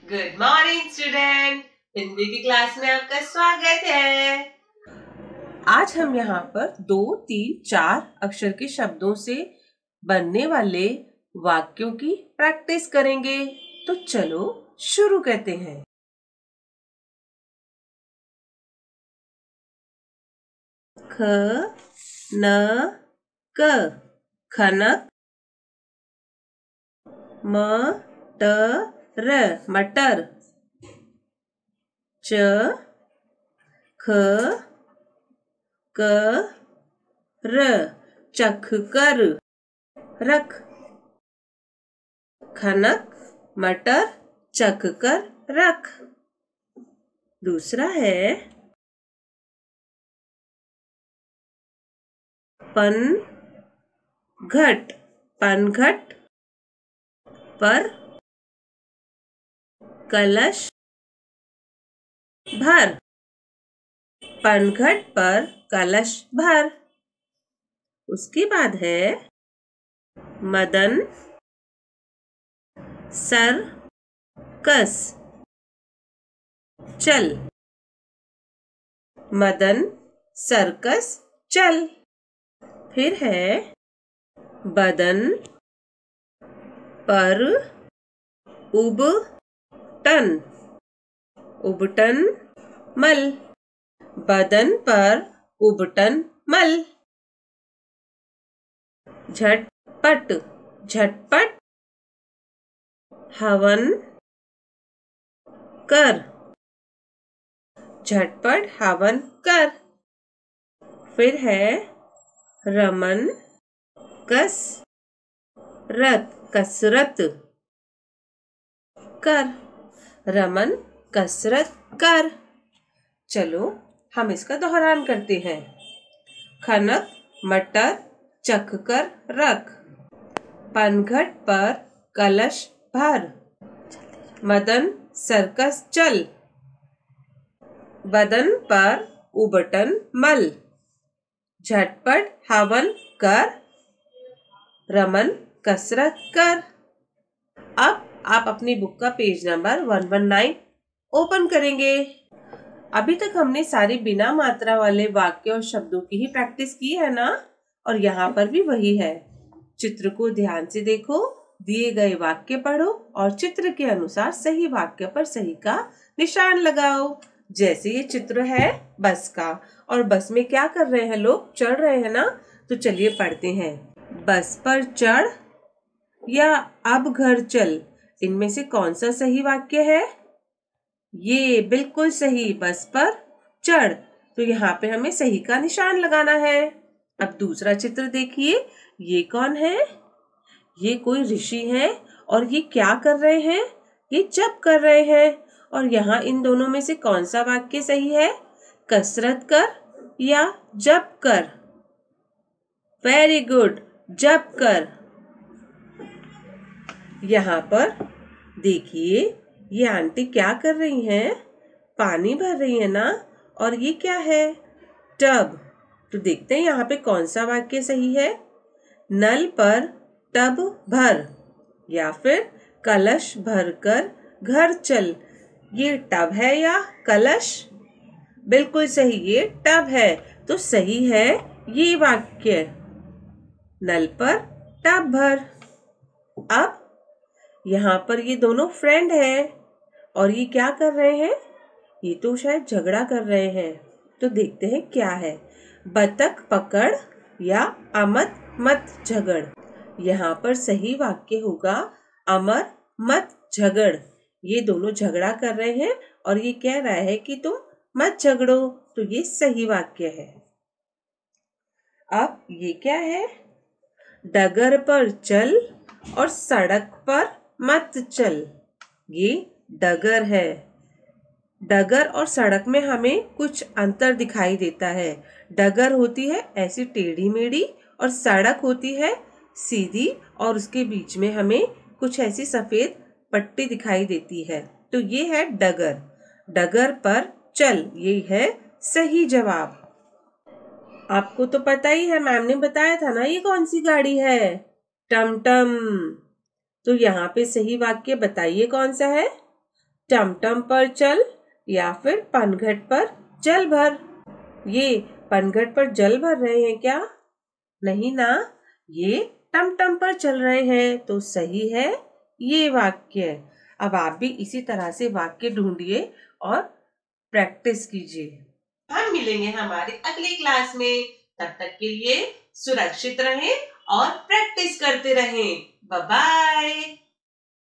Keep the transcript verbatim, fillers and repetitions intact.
Good morning student, Hindi की class में आपका स्वागत है। आज हम यहाँ पर दो तीन चार अक्षर के शब्दों से बनने वाले वाक्यों की प्रैक्टिस करेंगे। तो चलो शुरू करते हैं। ख न क खनक। म ट र मटर। च ख क र चख कर रख। खनक मटर चख कर रख। दूसरा है पन घट पनघट पर कलश भर। पनघट पर कलश भर। उसके बाद है मदन सर कस चल। मदन सर्कस चल। फिर है बदन पर उबटन उबटन मल। बदन पर उबटन मल। झटपट झटपट हवन कर। झटपट हवन कर। फिर है रमन कस रत कसरत कर। रमन कसरत कर। चलो हम इसका दोहरान करते हैं। खनक मटर चख कर रख। पनघट पर कलश भर। मदन सर्कस चल। बदन पर उबटन मल। झटपट हवन कर। रमन कसरत कर। अब आप अपनी बुक का पेज नंबर एक सौ उन्नीस ओपन करेंगे। अभी तक हमने सारे बिना मात्रा वाले वाक्य और शब्दों की ही प्रैक्टिस की है ना, और यहाँ पर भी वही है। चित्र को ध्यान से देखो, दिए गए वाक्य पढ़ो और चित्र के अनुसार सही वाक्य पर सही का निशान लगाओ। जैसे ये चित्र है बस का, और बस में क्या कर रहे हैं लोग, चढ़ रहे हैं ना। तो चलिए पढ़ते हैं। बस पर चढ़ या अब घर चल, इनमें से कौन सा सही वाक्य है? ये बिल्कुल सही, बस पर चढ़। तो यहाँ पे हमें सही का निशान लगाना है। अब दूसरा चित्र देखिए, ये कौन है? ये कोई ऋषि है, और ये क्या कर रहे हैं? ये जप कर रहे हैं। और यहाँ इन दोनों में से कौन सा वाक्य सही है? कसरत कर या जप कर? वेरी गुड, जप कर। यहाँ पर देखिए, ये आंटी क्या कर रही हैं? पानी भर रही है ना। और ये क्या है? टब। तो देखते हैं यहाँ पे कौन सा वाक्य सही है। नल पर टब भर, या फिर कलश भर कर घर चल। ये टब है या कलश? बिल्कुल सही, ये टब है। तो सही है ये वाक्य, नल पर टब भर। अब यहाँ पर ये दोनों फ्रेंड हैं, और ये क्या कर रहे हैं? ये तो शायद झगड़ा कर रहे हैं। तो देखते हैं क्या है। बतख पकड़ या अमत मत झगड़। यहाँ पर सही वाक्य होगा अमर मत झगड़। ये दोनों झगड़ा कर रहे हैं, और ये कह रहा है कि तुम मत झगड़ो। तो ये सही वाक्य है। अब ये क्या है? डगर पर चल और सड़क पर मत चल। ये डगर है। डगर और सड़क में हमें कुछ अंतर दिखाई देता है। डगर होती है ऐसी टेढ़ी मेढ़ी, और सड़क होती है सीधी, और उसके बीच में हमें कुछ ऐसी सफेद पट्टी दिखाई देती है। तो ये है डगर। डगर पर चल, ये है सही जवाब। आपको तो पता ही है, मैम ने बताया था ना ये कौन सी गाड़ी है, टमटम। तो यहाँ पे सही वाक्य बताइए कौन सा है। टमटम पर चल या फिर पनघट पर जल भर। ये पनघट पर जल भर रहे हैं क्या? नहीं ना, ये टमटम पर चल रहे हैं, तो सही है ये वाक्य। अब आप भी इसी तरह से वाक्य ढूंढिए और प्रैक्टिस कीजिए। हम मिलेंगे हमारे अगली क्लास में। तब तक के लिए सुरक्षित रहें और प्रैक्टिस करते रहें। Bye bye.